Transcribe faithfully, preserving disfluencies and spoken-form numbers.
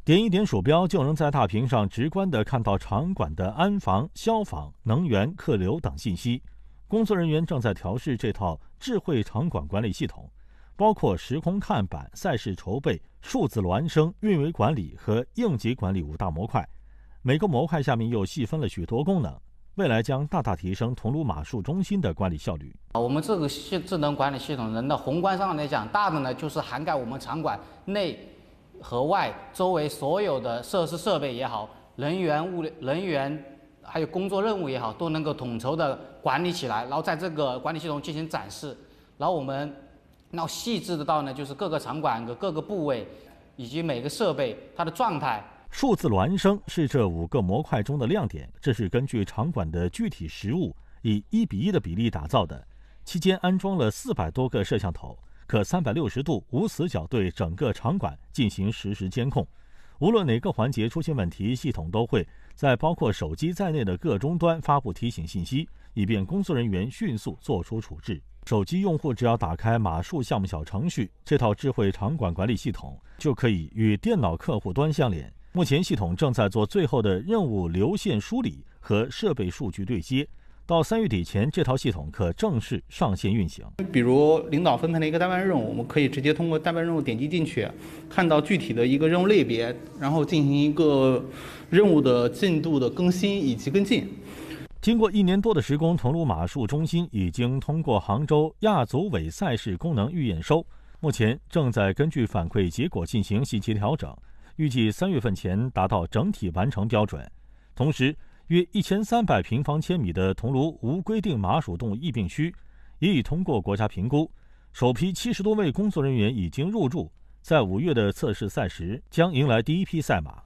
点一点鼠标就能在大屏上直观地看到场馆的安防、消防、能源、客流等信息。工作人员正在调试这套智慧场馆管理系统，包括时空看板、赛事筹备、数字孪生、运维管理和应急管理五大模块。每个模块下面又细分了许多功能，未来将大大提升桐庐马术中心的管理效率。 我们这个系智能管理系统人的宏观上来讲，大的呢就是涵盖我们场馆内和外周围所有的设施设备也好，人员物人员还有工作任务也好，都能够统筹的管理起来，然后在这个管理系统进行展示。然后我们要细致的到呢，就是各个场馆的各个部位以及每个设备它的状态。 数字孪生是这五个模块中的亮点，这是根据场馆的具体实物以一比一的比例打造的，期间安装了四百多个摄像头，可三百六十度无死角对整个场馆进行实时监控。无论哪个环节出现问题，系统都会在包括手机在内的各终端发布提醒信息，以便工作人员迅速做出处置。手机用户只要打开马术项目小程序，这套智慧场馆管理系统就可以与电脑客户端相连。目前系统正在做最后的任务流线梳理和设备数据对接，到三月底前，这套系统可正式上线运行。 比如领导分配了一个代办任务，我们可以直接通过代办任务点击进去，看到具体的一个任务类别，然后进行一个任务的进度的更新以及跟进。 经过一年多的施工，桐庐马术中心已经通过杭州亚组委赛事功能预验收，目前正在根据反馈结果进行细节调整，预计三月份前达到整体完成标准。同时，约一千三百平方千米的桐庐无规定麻鼠动物疫病区也已通过国家评估，首批七十多位工作人员已经入驻，在五月的测试赛时将迎来第一批赛马。